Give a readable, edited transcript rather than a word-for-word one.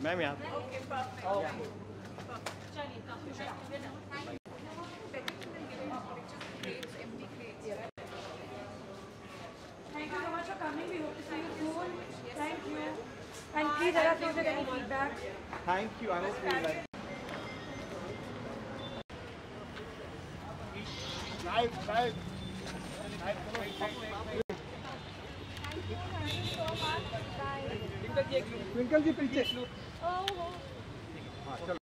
Ma'am यहाँ Okay, perfect. Thank you so much for coming. We hope to see you soon. Thank you. And please let us know if there's any feedback. Thank you. I hope you like. Live. Thank you so much. Bye. Twinkle जी पीछे. Oh.